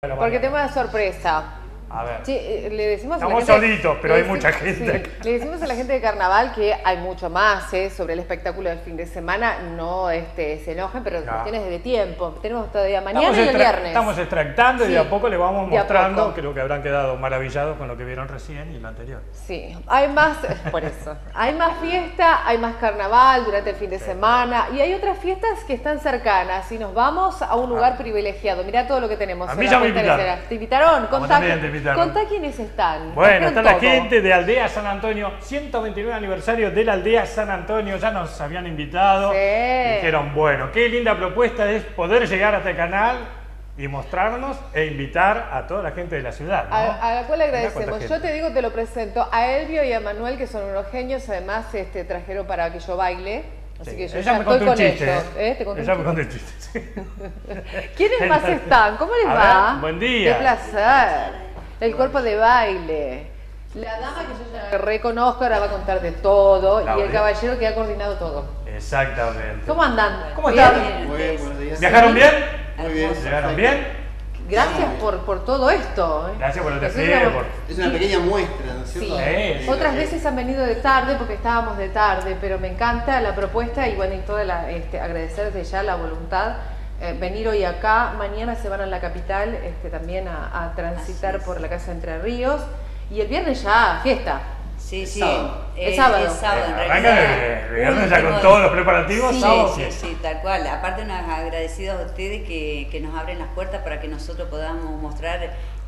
Porque tengo una sorpresa. A ver. Sí, le decimos Estamos a la gente, solitos, pero hay mucha gente. Sí, le decimos a la gente de Carnaval que hay mucho más sobre el espectáculo del fin de semana. No se enojen, pero cuestiones de tiempo. Tenemos todavía mañana y el viernes. Estamos extractando y de a poco le vamos mostrando. poco. Creo que habrán quedado maravillados con lo que vieron recién y lo anterior. Sí, hay más, por eso. Hay más fiesta, hay más carnaval durante el fin de semana y hay otras fiestas que están cercanas y nos vamos a un lugar privilegiado. Mirá todo lo que tenemos. A mí ya me invitaron. ¿Te invitaron? Contá quiénes están. Bueno, está la gente de Aldea San Antonio, 129 aniversario de la Aldea San Antonio, ya nos habían invitado. Sí. Dijeron, bueno, qué linda propuesta es poder llegar a este canal y mostrarnos e invitar a toda la gente de la ciudad, ¿no? A la cual le agradecemos. Yo te digo, te lo presento a Elvio y a Manuel, que son unos genios, además trajeron para que yo baile. Así que yo ya estoy con ellos. Ella me contó un chiste. Sí. ¿Quiénes más están? ¿Cómo les va? Ver, buen día. Qué placer. El cuerpo de baile. La dama que yo ya reconozco ahora va a contar de todo. Claudia. Y el caballero que ha coordinado todo. Exactamente. ¿Cómo andan? ¿Cómo están? Muy bien, buenos días. ¿Viajaron bien? Muy bien. ¿Llegaron bien? Gracias por todo esto. Gracias por el Nosotros despliegue. éramos- Es una pequeña muestra, ¿no es cierto? Sí. Otras veces han venido de tarde porque estábamos de tarde, pero me encanta la propuesta y bueno, y toda la, agradecer desde ya la voluntad. Venir hoy acá, mañana se van a la capital también a transitar por la Casa de Entre Ríos y el viernes ya fiesta. Sí, sí. El sábado. El sábado, en Arrancan realidad. el viernes ya con Último- todos los preparativos. Sí, sábado, sí, fiesta. sí, tal cual. Aparte, nos agradecidos a ustedes que nos abren las puertas para que nosotros podamos mostrar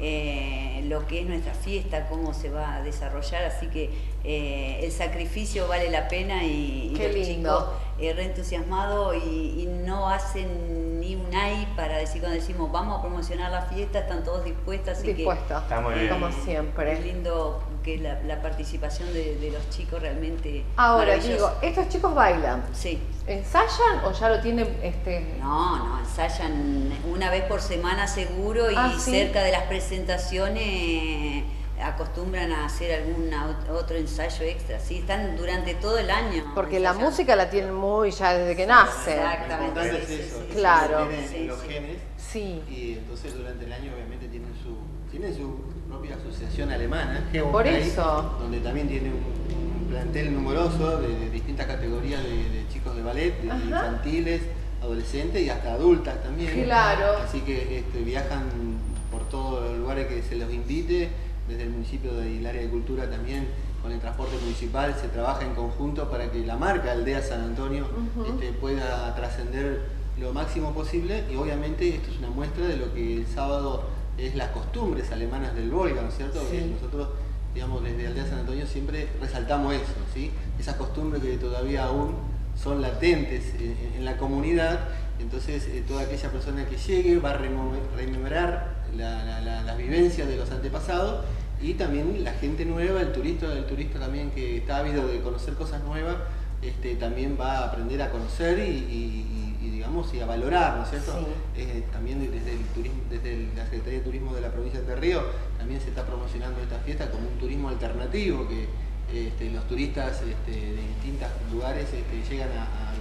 lo que es nuestra fiesta, cómo se va a desarrollar. Así que el sacrificio vale la pena y Qué los lindo. chicos reentusiasmados y no hacen ni un ay para decir, cuando decimos vamos a promocionar la fiesta, están todos dispuestos. Así Dispuesta, Está muy bien. como es siempre. lindo que la participación de los chicos realmente. Ahora maravilloso. digo, ¿estos chicos bailan? Sí. ¿Ensayan o ya lo tienen? No, ensayan una vez por semana seguro y ¿Sí? cerca de las presentaciones acostumbran a hacer algún otro ensayo extra. Sí, están durante todo el año. Porque la ensayando. música la tienen muy ya desde que nace. Lo Exactamente. importante sí, es sí, eso, sí, que Claro. se tienen Sí, los sí. genes Sí. y entonces durante el año obviamente tienen su propia asociación alemana, Por Geocai, eso. donde también tiene un plantel numeroso de distintas categorías de chicos de ballet, de Ajá. infantiles, adolescentes y hasta adultas también. Claro. Así que viajan por todos los lugares que se los invite, desde el municipio y el área de cultura también, con el transporte municipal se trabaja en conjunto para que la marca Aldea San Antonio pueda trascender lo máximo posible, y obviamente esto es una muestra de lo que el sábado es las costumbres alemanas del Volga, ¿no es cierto? Sí. Que nosotros, digamos, desde Aldea San Antonio siempre resaltamos eso, ¿sí? Esas costumbres que todavía aún son latentes en la comunidad. Entonces toda aquella persona que llegue va a rememorar las vivencias de los antepasados, y también la gente nueva, el turista también que está ávido de conocer cosas nuevas, también va a aprender a conocer y digamos, y a valorar, ¿no es cierto? Sí. También desde la Secretaría de Turismo de la provincia de Entre Ríos también se está promocionando esta fiesta como un turismo alternativo, que los turistas de distintos lugares llegan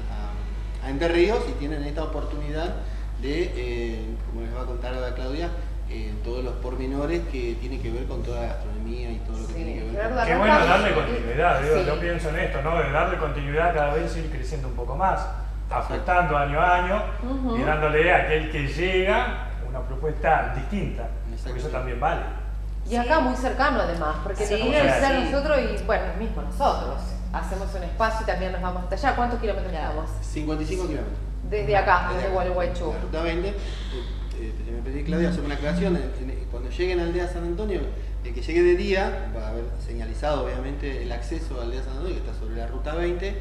a Entre Ríos y tienen esta oportunidad de, como les va a contar ahora Claudia, todos los pormenores que tienen que ver con toda la gastronomía y todo lo que Sí, tiene que ver claro, con... Qué bueno darle continuidad, digo, Sí. yo pienso en esto, ¿no? De darle continuidad cada vez ir creciendo un poco más, afectando año a año y dándole a aquel que llega una propuesta distinta, porque eso también vale. Y acá muy cercano además, porque Sí, nos viene a visitar sí. nosotros y bueno, mismo nosotros. Hacemos un espacio y también nos vamos hasta allá. ¿Cuántos kilómetros Claro. estamos? 55 kilómetros. Desde acá, desde Gualeguaychú. La ruta 20, me pedí Claudia hacer una aclaración. Cuando lleguen a Aldea San Antonio, el que llegue de día va a haber señalizado obviamente el acceso a Aldea San Antonio, que está sobre la ruta 20.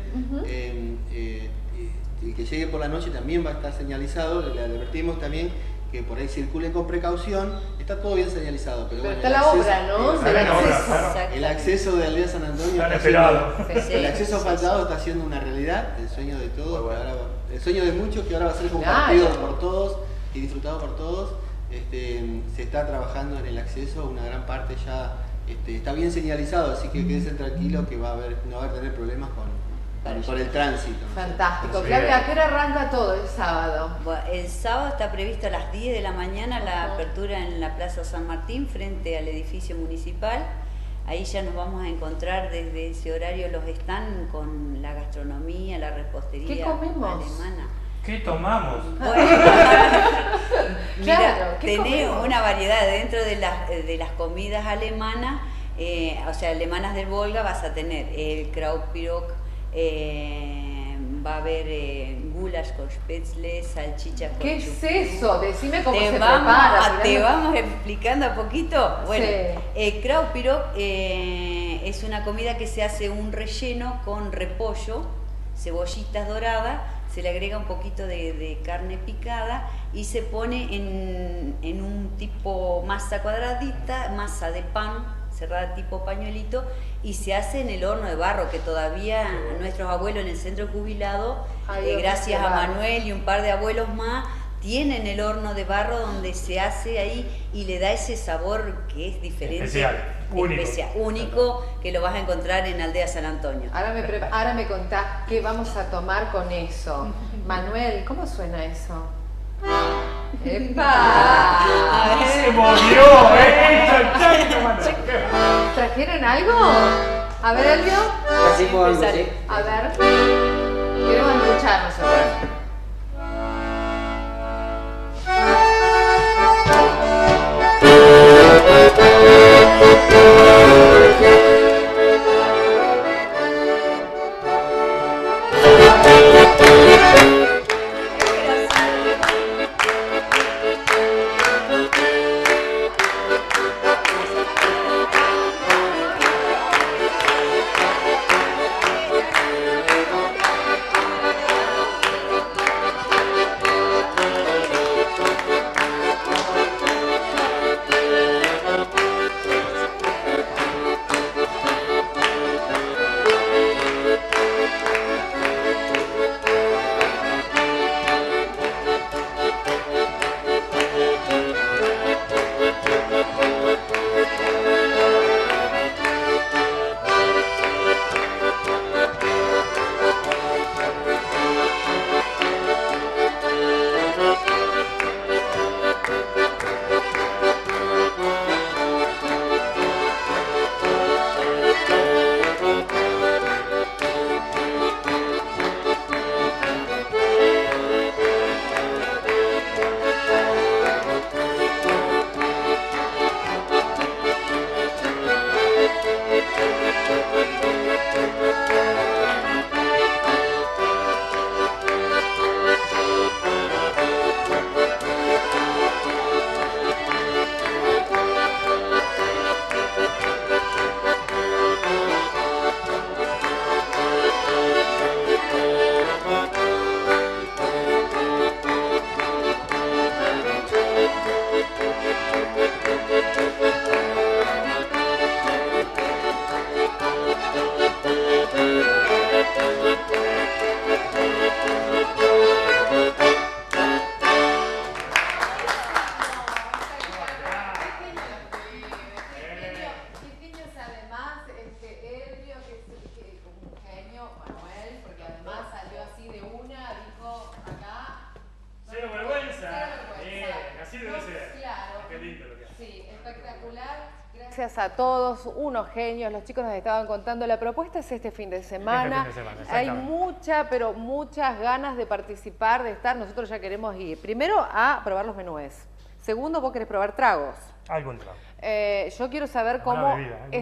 El que llegue por la noche también va a estar señalizado. Le advertimos también que por ahí circulen con precaución. Está todo bien señalizado, pero bueno, está el la acceso- obra, ¿no? el Del la obra, acceso. claro. El acceso de Aldea San Antonio Tan está esperado. Sí. el acceso Sí, asfaltado está siendo una realidad, el sueño de todos, Muy bueno. que ahora el sueño de muchos que ahora va a ser compartido Claro. por todos y disfrutado por todos. Se está trabajando en el acceso, una gran parte ya está bien señalizado, así que quédense tranquilos que no va a tener problemas con por el tránsito. Fantástico. Sí. Claudia, ¿a qué hora arranca todo el sábado? Bueno, el sábado está previsto a las 10 de la mañana la apertura en la Plaza San Martín frente al edificio municipal. Ahí ya nos vamos a encontrar desde ese horario los stands con la gastronomía, la repostería ¿Qué comemos? alemana. ¿Qué tomamos? Bueno, mira, Claro, ¿qué tenés comemos? una variedad dentro de las comidas alemanas, o sea, alemanas del Volga, vas a tener el Krautpirog, va a haber goulash con spätzle, salchichas con ¿Qué es chucrut. eso? Decime cómo se Te prepara. vamos explicando a poquito. Bueno, Sí. el Krautpirog es una comida que se hace un relleno con repollo, cebollitas doradas, se le agrega un poquito de carne picada y se pone en un tipo masa cuadradita, masa de pan, cerrada tipo pañuelito, y se hace en el horno de barro, que todavía nuestros abuelos en el centro jubilado, Ay, gracias a qué barro. Manuel y un par de abuelos más, tienen el horno de barro donde se hace ahí y le da ese sabor que es diferente. Especial, único. Único, que lo vas a encontrar en Aldea San Antonio. Ahora me contás qué vamos a tomar con eso. Manuel, ¿cómo suena eso? ¡Epa! A ver. Se movió, Chancho, mano. ¿Trajeron algo? A ver, Elvio. Trajimos algo, sale. ¿sí? A ver. Queremos escuchar nosotros. Gracias a todos, unos genios, los chicos nos estaban contando, la propuesta es este fin de semana, hay pero muchas ganas de participar, de estar, nosotros ya queremos ir, primero a probar los menúes, segundo vos querés probar tragos. Algún trago. Yo quiero saber cómo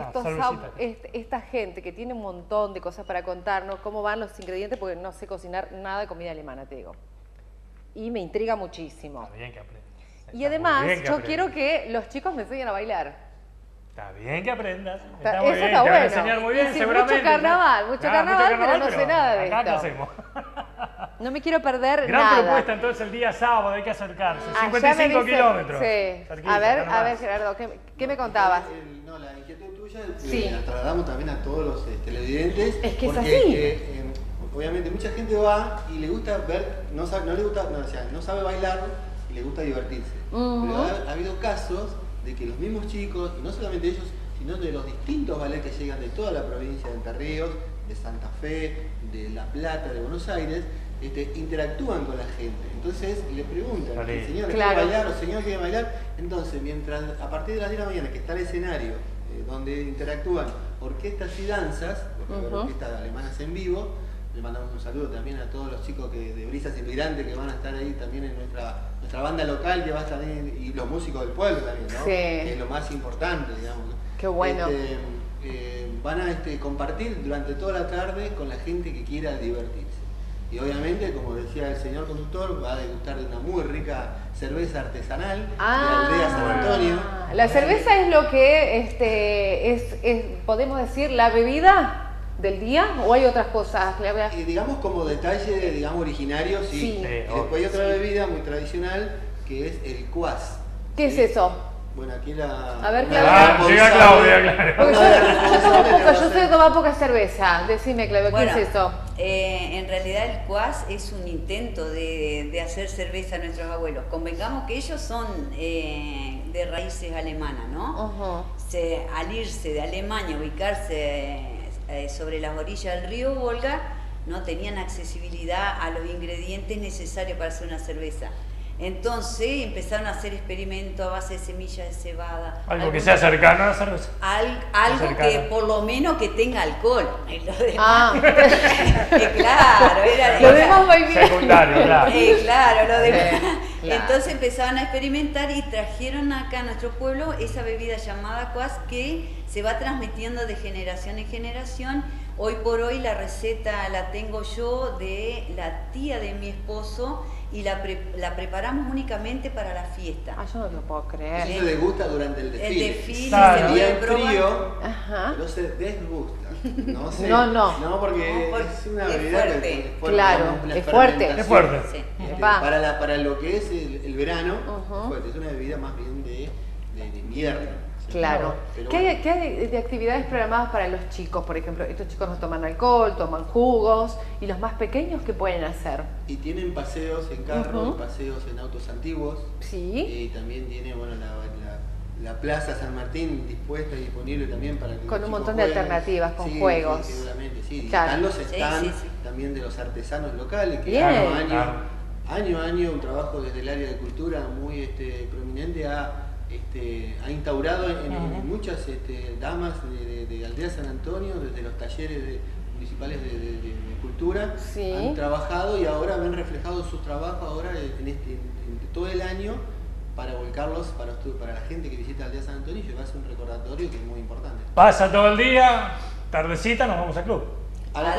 esta gente que tiene un montón de cosas para contarnos, cómo van los ingredientes, porque no sé cocinar nada de comida alemana, te digo. Y me intriga muchísimo. Está bien que aprendas. Y además, yo quiero que los chicos me enseñen a bailar. Está bien que aprendas. Está muy eso bien, está te van a bueno. enseñar muy bien, Y sí, seguramente. mucho carnaval, pero no sé nada de acá esto. ¿qué hacemos? No me quiero perder Gran nada. propuesta entonces el día sábado, hay que acercarse. Allá 55 me dice- kilómetros. Sí. Cerquita, A ver, nomás. Gerardo, ¿qué me contabas? No, la inquietud tuya Sí. la trasladamos también a todos los televidentes. Es que es porque, así. Obviamente mucha gente va y le gusta ver, no sabe bailar y le gusta divertirse. Pero ha habido casos de que los mismos chicos, y no solamente ellos, sino de los distintos ballets que llegan de toda la provincia de Entre Ríos, de Santa Fe, de La Plata, de Buenos Aires, interactúan con la gente. Entonces le preguntan, Vale. señor, ¿quiere Claro. bailar? O señor, ¿quiere bailar? Entonces, mientras a partir de las 10 de la mañana que está el escenario, donde interactúan orquestas y danzas, porque hay orquestas alemanas en vivo, le mandamos un saludo también a todos los chicos de Brisas Inmigrantes que van a estar ahí también en nuestra banda local, que va a estar ahí, y los músicos del pueblo también, ¿no? Sí. Que es lo más importante, digamos, ¿no? Qué bueno. Van a compartir durante toda la tarde con la gente que quiera divertirse. Y obviamente, como decía el señor conductor, va a degustar de una muy rica cerveza artesanal de Aldea San Antonio. La cerveza es lo que podemos decir, la bebida del día, o hay otras cosas, Claudia. Digamos como detalle, digamos, originario, sí. Sí. Y después hay otra bebida muy tradicional que es el cuas. ¿Qué es eso? Bueno, aquí la... A ver, Claudia. Llega Claudia, claro. Porque yo tomo poca, yo sé tomar poca cerveza. Decime, Claudia, ¿qué Bueno, es eso? En realidad el cuas es un intento de hacer cerveza a nuestros abuelos. Convengamos que ellos son de raíces alemanas, ¿no? Al irse de Alemania, ubicarse sobre las orillas del río Volga, no tenían accesibilidad a los ingredientes necesarios para hacer una cerveza. Entonces empezaron a hacer experimentos a base de semillas de cebada. Algo que sea cercano a la cerveza. Algo cercano. que por lo menos que tenga alcohol. Lo demás, Ah. claro, Lo demás va bien. Secundario, claro. claro, lo demás. Claro. Entonces empezaron a experimentar y trajeron acá a nuestro pueblo esa bebida llamada cuas que se va transmitiendo de generación en generación. Hoy por hoy la receta la tengo yo de la tía de mi esposo y la preparamos únicamente para la fiesta. Ah, yo no lo puedo creer. Eso se degusta durante el desfile. El desfile Claro. se Bien puede probar. frío, Ajá. pero se desgusta. No, sé. No. No, porque No, es una es bebida fuerte. que es Claro, la es fuerte. fermentación. Es fuerte. Sí. Va. Para lo que es el verano, Ujú. es fuerte. Es una bebida más bien de invierno. Claro. Pero ¿Qué hay de actividades programadas para los chicos, por ejemplo? Estos chicos no toman alcohol, toman jugos, y los más pequeños, ¿qué pueden hacer? Y tienen paseos en carro, Ujú. paseos en autos antiguos. Sí. Y también tiene, bueno, la Plaza San Martín dispuesta y disponible también para que Con los un chicos montón de jueguen. alternativas, con Sí, juegos. Sí, seguramente, sí. Y Claro. están los Sí, stands sí. también de los artesanos locales, que Bien. año a año un trabajo desde el área de cultura muy prominente ha instaurado en muchas damas de Aldea San Antonio, desde los talleres municipales de cultura, Sí. han trabajado y ahora ven reflejado sus trabajos ahora en todo el año para volcarlos para la gente que visita Aldea San Antonio y llevarse un recordatorio que es muy importante. Pasa todo el día, tardecita nos vamos al club. A la-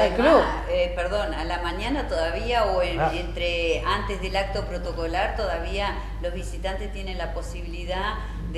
A la mañana todavía o Ah. antes del acto protocolar todavía los visitantes tienen la posibilidad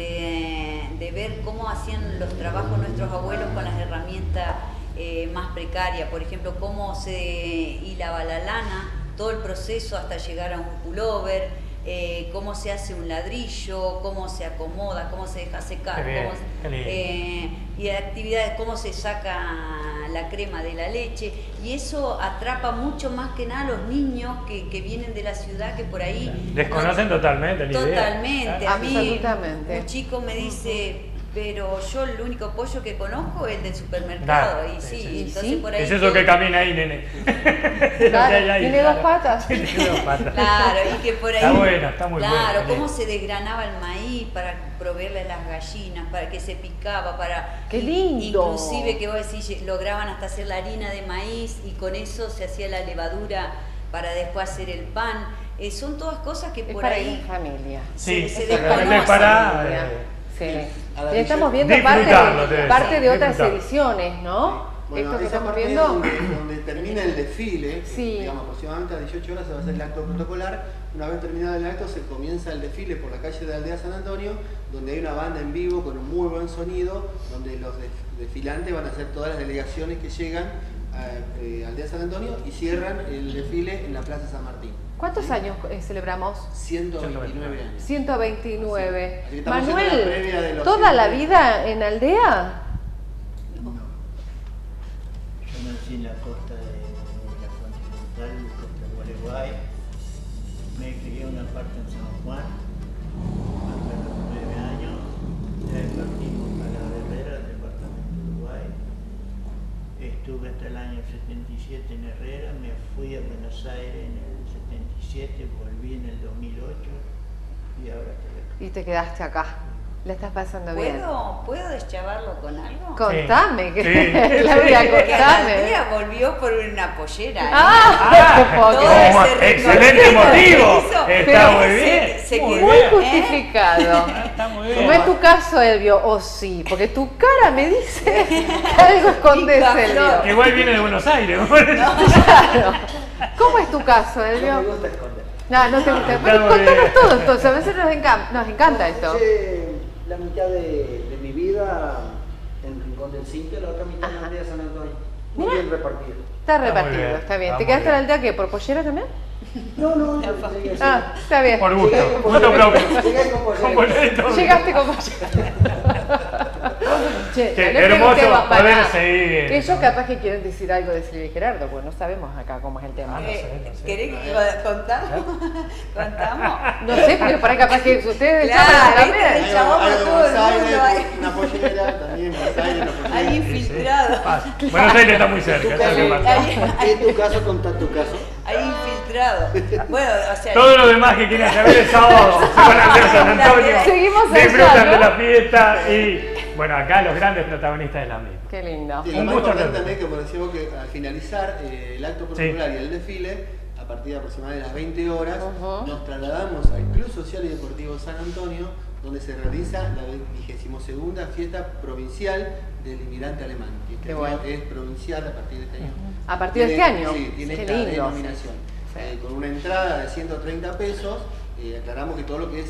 de ver cómo hacían los trabajos nuestros abuelos con las herramientas más precarias, por ejemplo, cómo se hilaba la lana, todo el proceso hasta llegar a un pullover, cómo se hace un ladrillo, cómo se acomoda, cómo se deja secar, Qué bien, cómo qué lindo. y actividades, cómo se saca la crema de la leche, y eso atrapa mucho más que nada a los niños que vienen de la ciudad, que por ahí Desconocen totalmente la idea. totalmente. A mí Absolutamente. un chico me dice, pero yo el único pollo que conozco es el del supermercado. Claro, Y sí, sí, sí. entonces Sí. por ahí Es eso que camina ahí, nene. Claro, tiene dos patas. Tiene dos patas. Claro, y que por ahí. Está bueno, está muy bueno. Claro, cómo se desgranaba el maíz para proveerle a las gallinas, para que se picaba, para. ¡Qué lindo! Inclusive que vos decís, lograban hasta hacer la harina de maíz y con eso se hacía la levadura para después hacer el pan. Son todas cosas que Es por para ir ahí. en familia. Sí, se exactamente, desconoce. para... Sí. A la Y estamos visión- viendo Disfrutarlo, parte debe de ser, otras disfrutarlo. ediciones, ¿no? Bueno, Esto que esa estamos parte viendo. donde termina el desfile, Sí. digamos aproximadamente a 18 horas se va a hacer el acto protocolar. Una vez terminado el acto se comienza el desfile por la calle de Aldea San Antonio, donde hay una banda en vivo con un muy buen sonido, donde los desfilantes van a hacer todas las delegaciones que llegan a Aldea San Antonio y cierran el desfile en la Plaza San Martín. ¿Cuántos años celebramos? 129 años. 129. Así que estamos haciendo la previa de Manuel, los ¿toda la 100. vida en aldea? No. Yo nací en la costa de la continental, costa de Gualeguay. Me crié una parte en San Juan, hasta los 9 años. De ahí partimos para Herrera, departamento de Uruguay. Estuve hasta el año 77 en Herrera, me fui a Buenos Aires en el 77, volví en el 2008 y ahora estoy acá. Y te quedaste acá. La estás pasando bien. ¿Puedo deschavarlo con algo? Contame, Sí. Claudia, Porque contame. Andrea volvió por una pollera. Ah, Todo ese excelente recorrido motivo. que hizo, Está pero muy bien. se Muy quedó, muy bien. justificado. Está muy No bien. es tu caso, Elvio, o sí, porque tu cara me dice que algo escondes, Pica Elvio. flor. Que igual viene de Buenos Aires. Claro. ¿Cómo es tu caso, No me Elvio? gusta esconder. No te gusta. Está Bueno, muy contanos bien. todo entonces, a veces nos encanta esto. Hice la mitad de mi vida en Rincón del Cinto y la otra mitad en la aldea de San Antonio. Muy Mirá. bien repartido. Está Está muy repartido, bien, está bien. está ¿Te muy quedaste en la bien. aldea qué? ¿Por pollera también? No, llegué así. Ah, está bien. Por gusto. Llegué con Gusto pollera. propio. Llegué con pollera. Con boleto. Llegaste con pollera. Che, Qué no le hermoso preguntemos para poder nada. seguir. Ellos capaz que quieren decir algo de Silvia y Gerardo, pues no sabemos acá cómo es el tema. No sé. ¿Querés que contamos? ¿Contamos? No sé, porque para capaz que ustedes Claro, llaman ¿viste? también. El chabón Algo por de todo el Buenos mundo Aires, hay. una pollera también, Buenos Aires, una pollera. Hay infiltrados. Buenos Aires está muy cerca. eso es lo que pasa. En tu caso, contá tu caso. Hay infiltrados. Bueno, o sea. Todos los demás que quieren saber el sábado se van a hacer San Antonio, Seguimos allá, disfrutan ¿no? de la fiesta y bueno, acá los grandes protagonistas de la misma. Qué lindo. Sí, Un lo más gusto importante realmente. también, como decía vos, que al finalizar el acto protocolar y el desfile, a partir de aproximadamente las 20 horas, nos trasladamos al Club Social y Deportivo San Antonio, donde se realiza la 22ª fiesta provincial del inmigrante alemán. Que este Qué año bueno. es provincial a partir de este año. A partir de este año. Sí, tiene Qué esta lindo. denominación. Sí. Con una entrada de 130 pesos, aclaramos que todo lo que es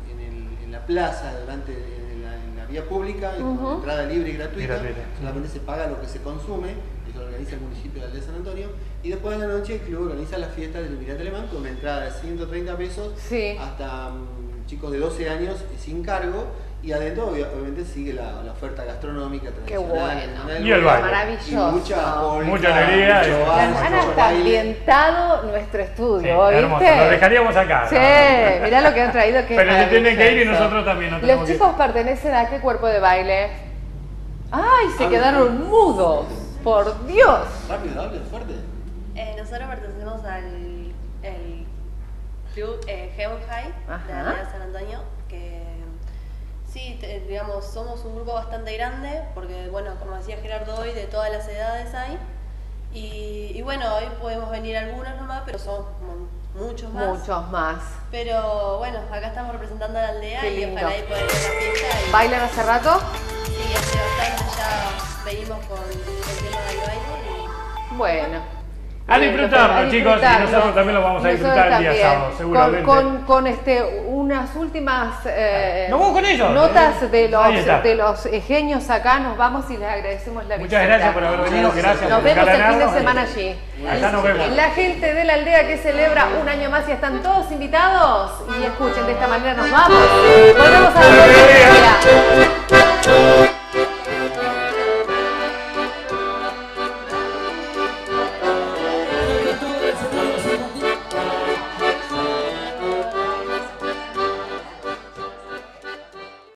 en la plaza, en la vía pública, con entrada libre y gratuita, Gratuita. solamente se paga lo que se consume, eso lo organiza el municipio de Aldea San Antonio, y después de la noche el club organiza la fiesta del inmigrante alemán con una entrada de 130 pesos Sí. hasta chicos de 12 años sin cargo, y adentro obviamente sigue la oferta gastronómica Qué tradicional. bueno. nacional, Y el baile. Maravilloso. y Mucha alegría y- mucho Las baile, han mucho hasta baile. ambientado nuestro Sí, estudio, hermoso, ¿viste? lo dejaríamos acá. Sí, ¿no? mirá lo que han traído. Que Pero es se tienen que ir y maravilloso. nosotros también nos tenemos Los que chicos ir. pertenecen a qué cuerpo de baile. ¡Ay, se quedaron mudos! ¡Por Dios! Rápido, hable, fuerte. Nosotros pertenecemos al el club Heaven High Ajá. de la Aldea de San Antonio, que sí, digamos, somos un grupo bastante grande, porque bueno, como decía Gerardo hoy, de todas las edades hay, y bueno, hoy podemos venir algunos nomás, pero son muchos más. Muchos más. Pero bueno, acá estamos representando a la aldea Qué y lindo. ojalá y poder ir a la fiesta. Y, ¿Bailan hace rato? sí, hace bastante ya venimos con el tema del baile. Bueno. A disfrutarlo, A chicos, y disfrutarlo. nosotros también lo vamos a Nosotros disfrutar el día también. sábado, seguramente. Con unas últimas Nos vamos con ellos, notas Ahí está. de los genios acá, nos vamos y les agradecemos la visita. Muchas gracias por haber venido, gracias Nos por vemos el fin de engalanarnos. semana allí. Allá nos vemos. La gente de la aldea que celebra un año más y están todos invitados. Y escuchen, de esta manera nos vamos. Volvemos a la